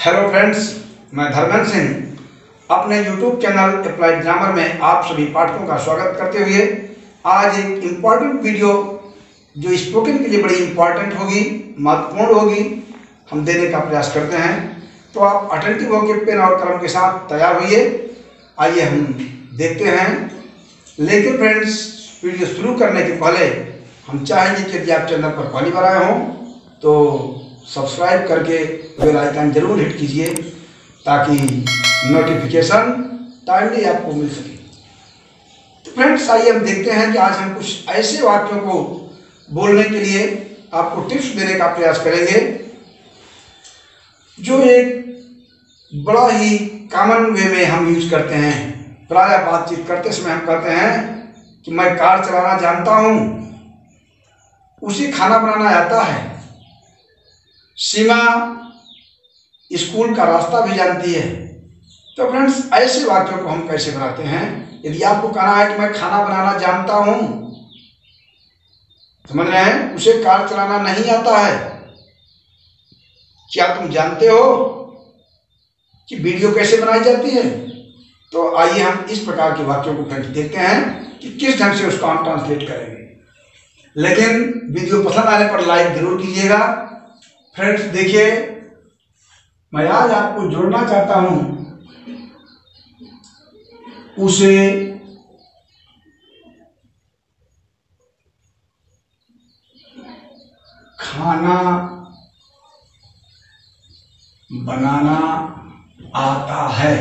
Hello friends, मैं धर्मेंद्र सिंह अपने YouTube channel applied grammar में आप सभी पाठकों का स्वागत करते हुए आज एक इम्पॉर्टेंट वीडियो जो स्पोकन के लिए बड़ी इम्पॉर्टेंट होगी, महत्वपूर्ण होगी, हम देने का प्रयास करते हैं। तो आप अटेंटिव होकर पेन और कलम के साथ तैयार होइए। आइए हम देखते हैं। लेकिन फ्रेंड्स, वीडियो शुरू करने के पहले हम चाहेंगे कि यदि आप चैनल पर पहली बार आए हों तो सब्सक्राइब करके बेल आइकन जरूर हिट कीजिए ताकि नोटिफिकेशन टाइमली आपको मिल सके। तो फ्रेंड्स, आइए हम देखते हैं कि आज हम कुछ ऐसे वाक्यों को बोलने के लिए आपको टिप्स देने का प्रयास करेंगे जो एक बड़ा ही कॉमन वे में हम यूज करते हैं। प्रायः बातचीत करते समय हम कहते हैं कि मैं कार चलाना जानता हूँ, उसे खाना बनाना आता है। सीमा स्कूल का रास्ता भी जानती है। तो फ्रेंड्स, ऐसे वाक्यों को हम कैसे बनाते हैं? यदि आपको कहना है कि मैं खाना बनाना जानता हूं, समझ रहे हैं, उसे कार चलाना नहीं आता है। क्या तुम जानते हो कि वीडियो कैसे बनाई जाती है? तो आइए हम इस प्रकार के वाक्यों को फ्रेंड्स देखते हैं कि किस ढंग से उसको हम ट्रांसलेट करेंगे। लेकिन वीडियो पसंद आने पर लाइक जरूर कीजिएगा। फ्रेंड्स देखिए, मैं आज आपको जोड़ना चाहता हूं उसे खाना बनाना आता है।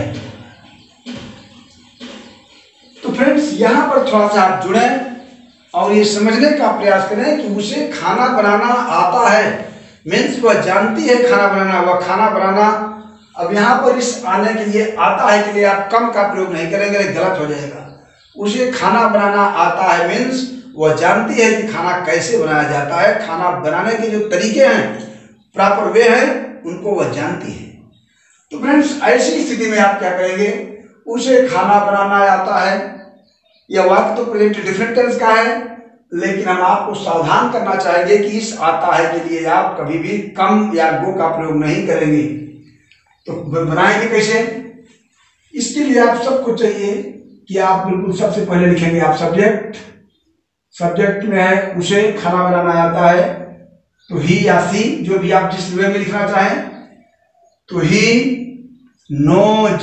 तो फ्रेंड्स, यहां पर थोड़ा सा आप जुड़ें और ये समझने का प्रयास करें कि उसे खाना बनाना आता है मीन्स वह जानती है खाना बनाना, वह खाना बनाना। अब यहाँ पर इस आने के लिए आता है के लिए आप कम का प्रयोग नहीं करेंगे, गलत हो जाएगा। उसे खाना बनाना आता है मीन्स वह जानती है कि खाना कैसे बनाया जाता है। खाना बनाने के जो तरीके हैं, प्रॉपर वे हैं, उनको वह जानती है। तो फ्रेंड्स, ऐसी स्थिति में आप क्या करेंगे? उसे खाना बनाना आता है। यह वाक्य तो प्रेजेंट डिफरेंट टेंस का है, लेकिन हम आपको सावधान करना चाहेंगे कि इस आता है के लिए आप कभी भी कम या गो का प्रयोग नहीं करेंगे। तो बनाएंगे कैसे? इसके लिए आप सबको चाहिए कि आप बिल्कुल सबसे पहले लिखेंगे आप सब्जेक्ट में है उसे खाना बनाना आता है, तो ही या सी जो भी आप जिस वे में लिखना चाहें। तो he knows,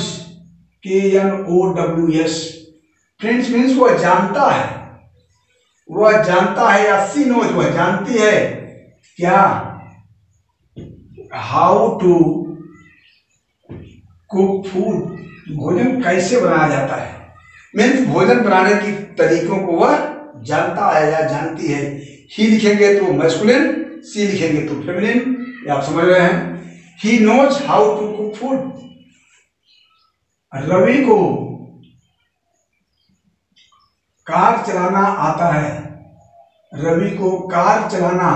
KNOWS friends means वह जानता है, वह जानता है, या सी नोज वह जानती है क्या, हाउ टू कुक फूड भोजन कैसे बनाया जाता है। मीन्स भोजन बनाने की तरीकों को वह जानता है या जानती है। ही लिखेंगे तो मैस्कुलिन, सी लिखेंगे तो फेमिनिन, ये आप समझ रहे हैं। He knows how to cook food. Ravi को कार चलाना आता है। रवि को कार चलाना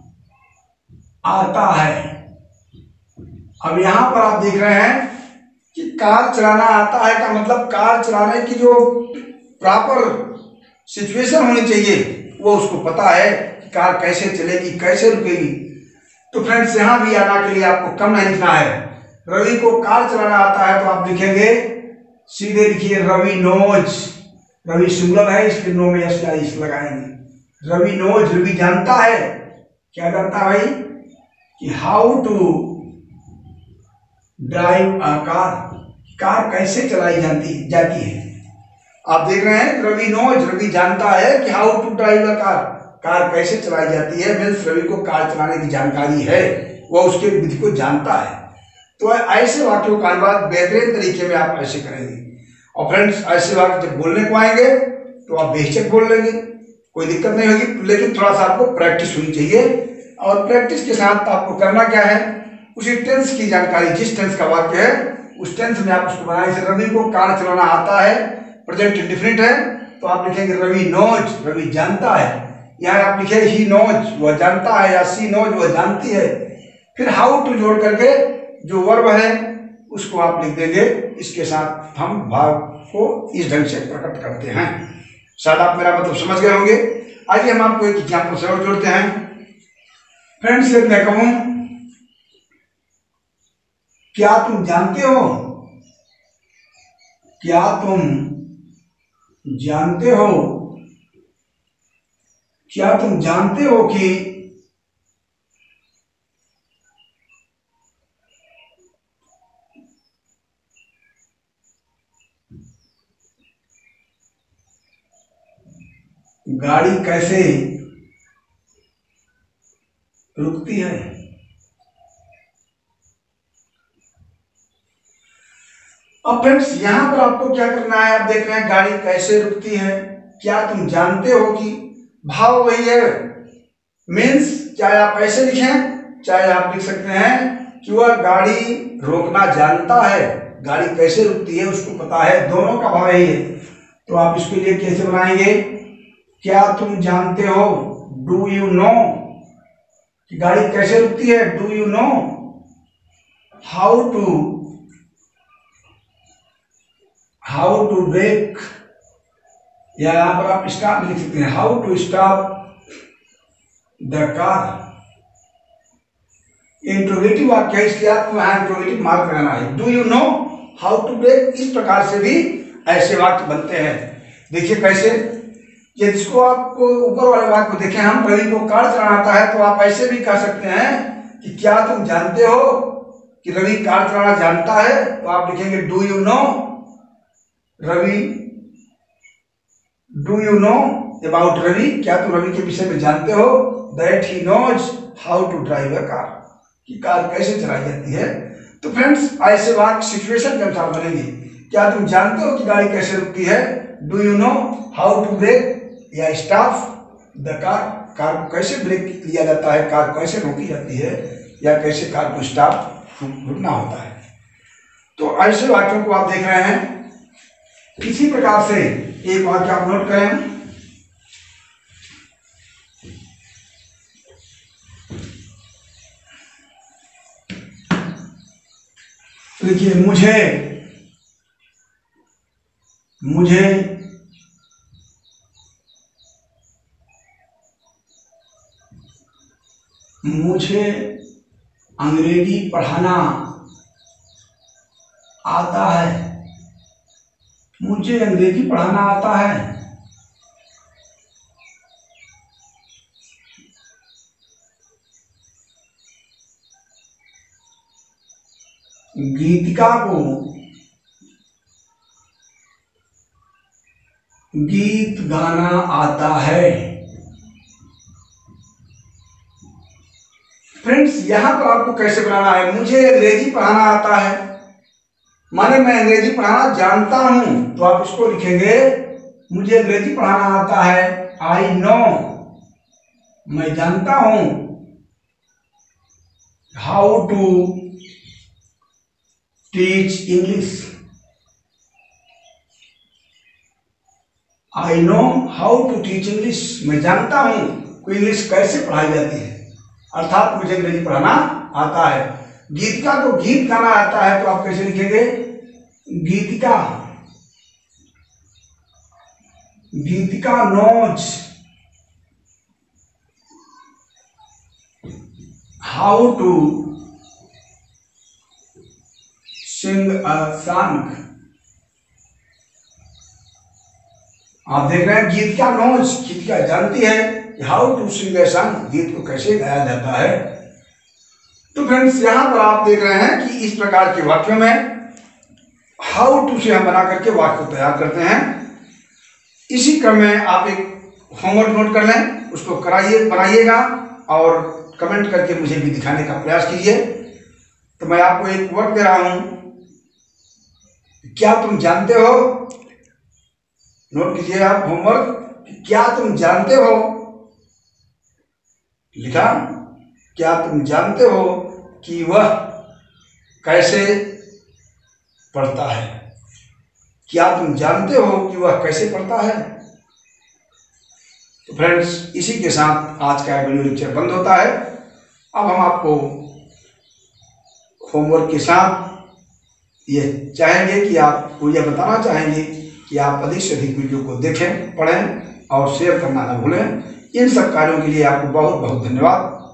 आता है। अब यहां पर आप देख रहे हैं कि कार चलाना आता है का मतलब कार चलाने की जो प्रॉपर सिचुएशन होनी चाहिए वो उसको पता है कि कार कैसे चलेगी, कैसे रुकेगी। तो फ्रेंड्स, यहां भी आना के लिए आपको कम नहीं लिखना है। रवि को कार चलाना आता है तो आप लिखेंगे, सीधे लिखिए रवि नोज। रवि सिंगुलर है इसलिए नो में एस लगाएंगे। रवि नोज, रवि जानता है, क्या जानता है भाई, कि how to drive a car कैसे चलाई जाती है। आप देख रहे हैं, रवि नोज, रवि जानता है कि how to drive a car कैसे चलाई जाती है। मीन्स रवि को कार चलाने की जानकारी है, वह उसके विधि को जानता है। तो ऐसे वाक्यों का अनुवाद बेहतरीन तरीके में आप ऐसे करेंगे। और फ्रेंड्स, ऐसे वाक्य जब बोलने को आएंगे तो आप बेहिचक बोल लेंगे, कोई दिक्कत नहीं होगी। लेकिन थोड़ा सा आपको प्रैक्टिस होनी चाहिए, और प्रैक्टिस के साथ आपको करना क्या है, उसी टेंस की जानकारी, जिस टेंस का वाक्य है उस टेंस में आप उसको बनाएं। जैसे रवि को कार चलाना आता है, प्रेजेंट इंडिफिनिट है, तो आप लिखेंगे रवि नोज, रवि जानता है। यहाँ आप लिखे ही नोज, वह जानता है, या सी नोज, वह जानती है। फिर हाउ टू जोड़ करके जो वर्ब है उसको आप लिख देंगे। इसके साथ हम भाव को इस ढंग से प्रकट करते हैं। शायद आप मेरा मतलब समझ गए होंगे। आइए हम आपको एक एग्जाम्पल से और जोड़ते हैं। फ्रेंड्स, मैं कहूं क्या तुम जानते हो, क्या तुम जानते हो, क्या तुम जानते हो कि गाड़ी कैसे रुकती है। अब फ्रेंड्स यहां पर आपको क्या करना है, आप देख रहे हैं गाड़ी कैसे रुकती है, क्या तुम जानते हो कि भाव वही है। मीन्स चाहे आप ऐसे लिखें, चाहे आप लिख सकते हैं कि वह गाड़ी रोकना जानता है, गाड़ी कैसे रुकती है उसको पता है, दोनों का भाव यही है। तो आप इसके लिए कैसे बनाएंगे, क्या तुम जानते हो, डू यू नो, कि गाड़ी कैसे रुकती है, do you know how to brake, या यहां पर आप स्टॉप लिख सकते हैं, how to stop the car. Interrogative वाक्य है इसलिए आपको यहां इंट्रोगेटिव मार्क लगाना है। Do you know how to brake, इस प्रकार से भी ऐसे वाक्य बनते हैं। देखिए कैसे, ये जिसको आपको ऊपर वाले वाक्य को देखें, हम रवि को कार चलाना आता है, तो आप ऐसे भी कह सकते हैं कि क्या तुम जानते हो कि रवि कार चलाना जानता है, तो आप लिखेंगे do you know Ravi, do you know about Ravi, क्या तुम रवि के विषय में जानते हो, that he knows how to drive a car, कि कार कैसे चलाई जाती है। तो फ्रेंड्स ऐसे वाक्य सिचुएशन के अनुसार बनेंगे। क्या तुम जानते हो कि गाड़ी कैसे रुकती है, do you know how to brake या स्टॉप द कार, कार को कैसे ब्रेक लिया जाता है, कार कैसे रोकी जाती है, या कैसे कार को स्टॉप रुकना होता है। तो ऐसे वाक्यों को आप देख रहे हैं। इसी प्रकार से एक वाक्य आप नोट करें, देखिए मुझे अंग्रेजी पढ़ाना आता है, मुझे अंग्रेजी पढ़ाना आता है। गीतिका को गीत गाना आता है। फ्रेंड्स यहां पर आपको कैसे बनाना है, मुझे अंग्रेजी पढ़ाना आता है, माने मैं अंग्रेजी पढ़ाना जानता हूं, तो आप इसको लिखेंगे मुझे अंग्रेजी पढ़ाना आता है, आई नो, मैं जानता हूं, how to teach English, I know how to teach English, मैं जानता हूं कि इंग्लिश कैसे पढ़ाई जाती है, अर्थात मुझे अंग्रेजी पढ़ाना आता है। गीतिका को गीत गाना आता है, तो आप कैसे लिखेंगे, Geetika knows how to sing a song. आप देख रहे हैं गीतिका नोज, गीतिका जानती है how to sing a song, गीत को कैसे गाया जाता है। तो फ्रेंड्स यहां पर आप देख रहे हैं कि इस प्रकार के वाक्यों में हाउ टू से हम बना करके वाक्य को तैयार करते हैं। इसी क्रम में आप एक होमवर्क नोट कर लें, उसको बनाइएगा और कमेंट करके मुझे भी दिखाने का प्रयास कीजिए। तो मैं आपको एक वर्क दे रहा हूं, क्या तुम जानते हो, नोट कीजिए आप होमवर्क, क्या तुम जानते हो, लिखा, क्या तुम जानते हो कि वह कैसे पढ़ता है, क्या तुम जानते हो कि वह कैसे पढ़ता है। तो फ्रेंड्स इसी के साथ आज का वीडियो लेक्चर बंद होता है। अब हम आपको होमवर्क के साथ ये चाहेंगे कि आपको यह बताना चाहेंगे कि आप अधिक से अधिक वीडियो को देखें, पढ़ें और शेयर करना न भूलें। इन सब कार्यों के लिए आपको बहुत बहुत धन्यवाद।